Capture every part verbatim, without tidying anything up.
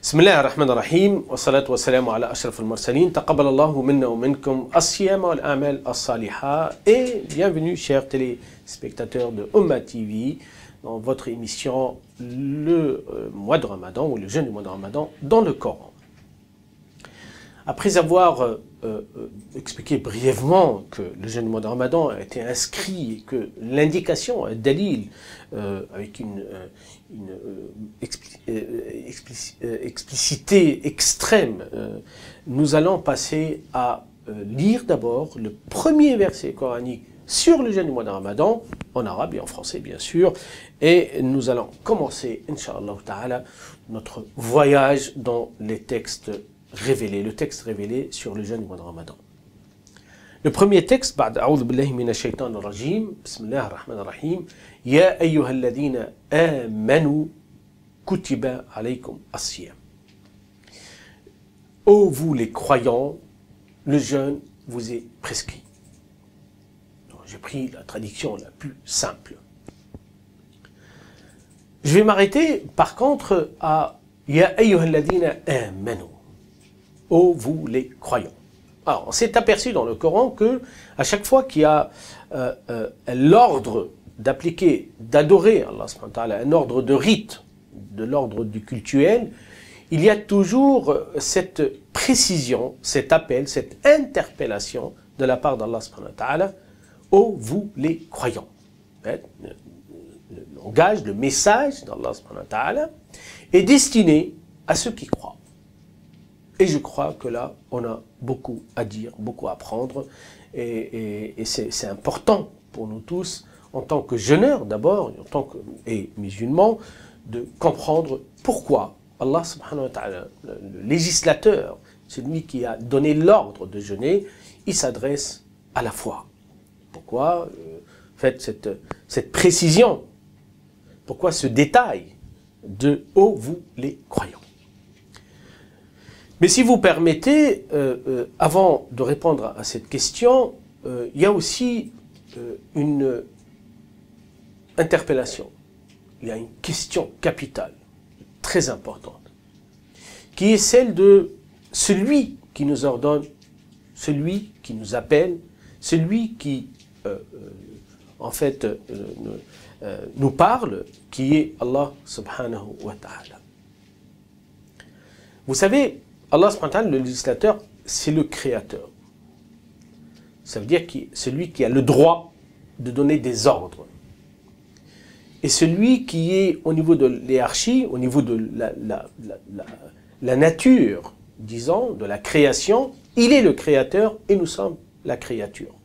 بسم الله الرحمن الرحيم والصلاة والسلام على أشرف المرسلين تقبل الله منا ومنكم الصيام والأعمال الصالحة et bienvenue chers téléspectateurs de Umma T V dans votre émission le mois de Ramadan ou le jeûne du mois de Ramadan dans le Coran. Après avoir euh, euh, expliqué brièvement que le jeûne du mois de Ramadan a été inscrit et que l'indication, un dalil, euh, avec une, une euh, expli euh, explic euh, explicité extrême, euh, nous allons passer à euh, lire d'abord le premier verset coranique sur le jeûne du mois de Ramadan, en arabe et en français bien sûr, et nous allons commencer, Inch'Allah Ta'ala, notre voyage dans les textes révélé, le texte révélé sur le jeûne du mois de Ramadan. Le premier texte, بعد أعوذ بالله من الشيطان الرجيم بسم الله الرحمن الرحيم يا أيها الذين آمنوا كتب عليكم الصيام. Ô vous les croyants, le jeûne vous est prescrit. J'ai pris la traduction la plus simple. Je vais m'arrêter par contre à يا أيها الذين آمنوا. Ô vous les croyants. Alors, on s'est aperçu dans le Coran que à chaque fois qu'il y a euh, euh, l'ordre d'appliquer, d'adorer Allah subhanahu wa ta'ala, un ordre de rite, de l'ordre du cultuel, il y a toujours cette précision, cet appel, cette interpellation de la part d'Allah subhanahu wa ta'ala, ô vous les croyants. Le langage, le message d'Allah subhanahu wa ta'ala est destiné à ceux qui croient. Et je crois que là, on a beaucoup à dire, beaucoup à apprendre, et, et, et c'est important pour nous tous, en tant que jeûneurs d'abord, en tant que et musulmans, de comprendre pourquoi Allah subhanahu wa ta'ala, le, le législateur, celui qui a donné l'ordre de jeûner, il s'adresse à la foi. Pourquoi euh, faites cette, cette précision, pourquoi ce détail de « ô vous les croyants ». Mais si vous permettez, euh, euh, avant de répondre à cette question, euh, il y a aussi euh, une interpellation. Il y a une question capitale, très importante, qui est celle de celui qui nous ordonne, celui qui nous appelle, celui qui, euh, euh, en fait, euh, euh, nous parle, qui est Allah subhanahu wa ta'ala. Vous savez, Allah subhanahu wa ta'ala, le législateur, c'est le créateur. Ça veut dire que celui qui a le droit de donner des ordres. Et celui qui est au niveau de l'hiérarchie, au niveau de la, la, la, la, la nature, disons, de la création, il est le créateur et nous sommes la créature.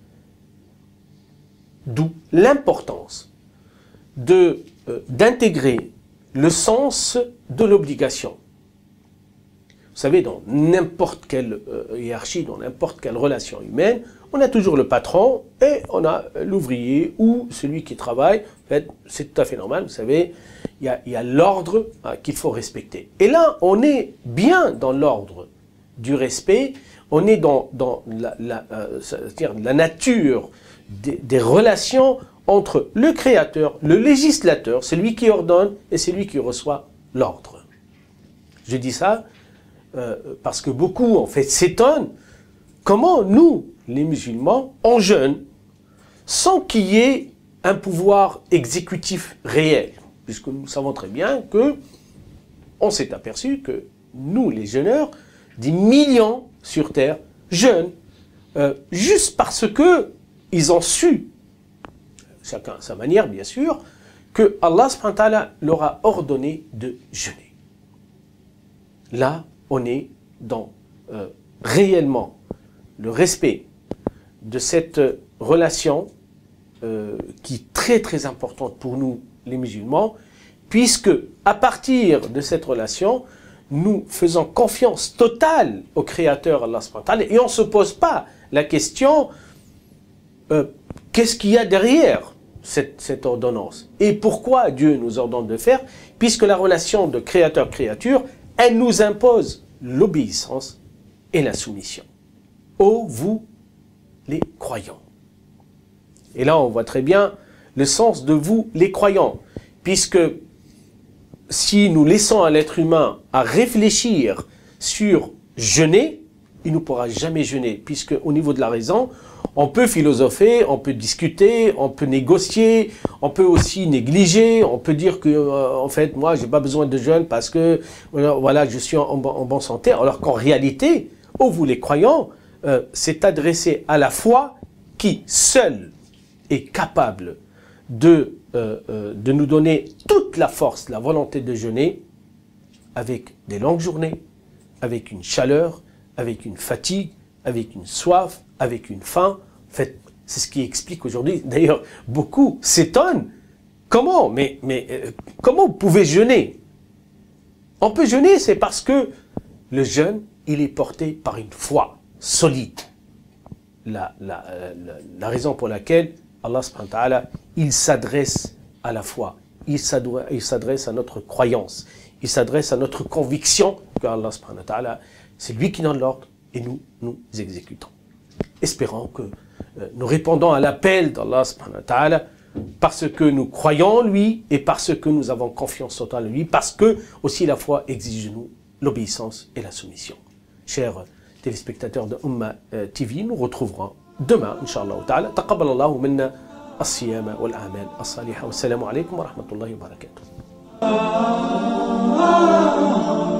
D'où l'importance de, euh, d'intégrer le sens de l'obligation. Vous savez, dans n'importe quelle euh, hiérarchie, dans n'importe quelle relation humaine, on a toujours le patron et on a l'ouvrier ou celui qui travaille. En fait, c'est tout à fait normal, vous savez, il y a, il y a l'ordre hein, qu'il faut respecter. Et là, on est bien dans l'ordre du respect, on est dans, dans la, la, euh, c'est-à-dire la nature des, des relations entre le créateur, le législateur, celui qui ordonne et celui qui reçoit l'ordre. Je dis ça Euh, parce que beaucoup en fait s'étonnent comment nous, les musulmans, on jeûne sans qu'il y ait un pouvoir exécutif réel, puisque nous savons très bien que on s'est aperçu que nous, les jeûneurs, des millions sur terre jeûnent euh, juste parce que ils ont su, chacun à sa manière bien sûr, que Allah subhanahu wa ta'ala leur a ordonné de jeûner. Là, on est dans euh, réellement le respect de cette relation euh, qui est très très importante pour nous les musulmans, puisque à partir de cette relation, nous faisons confiance totale au Créateur Allah subhanahu wa ta'ala et on ne se pose pas la question euh, qu'est-ce qu'il y a derrière cette, cette ordonnance et pourquoi Dieu nous ordonne de faire, puisque la relation de créateur-créature, elle nous impose l'obéissance et la soumission. Ô vous les croyants. Et là, on voit très bien le sens de vous les croyants, puisque si nous laissons à l'être humain à réfléchir sur jeûner, il ne pourra jamais jeûner, puisque au niveau de la raison, on peut philosopher, on peut discuter, on peut négocier, on peut aussi négliger, on peut dire que euh, en fait moi j'ai pas besoin de jeûne parce que euh, voilà je suis en, en, en bonne santé, alors qu'en réalité, oh vous les croyants, euh, c'est adressé à la foi qui seule est capable de, euh, euh, de nous donner toute la force, la volonté de jeûner avec des longues journées, avec une chaleur, avec une fatigue, avec une soif, avec une faim. En fait, c'est ce qui explique aujourd'hui. D'ailleurs, beaucoup s'étonnent. Comment mais, mais euh, comment vous pouvez jeûner? On peut jeûner, c'est parce que le jeûne, il est porté par une foi solide. La, la, la, la raison pour laquelle Allah subhanahu wa ta'ala, il s'adresse à la foi. Il s'adresse à notre croyance. Il s'adresse à notre conviction que Allah subhanahu wa ta'ala, c'est lui qui donne l'ordre et nous, nous exécutons. Espérons que euh, nous répondons à l'appel d'Allah subhanahu wa ta'ala parce que nous croyons en lui et parce que nous avons confiance totale en lui, parce que aussi la foi exige de nous l'obéissance et la soumission. Chers téléspectateurs de Ummah T V, nous retrouverons demain, Inch'Allah ta'ala. Taqabbalallahu minna as-siyama wal-a'mal as-saliha. Wassalamu alaykum wa rahmatullahi wa barakatuh.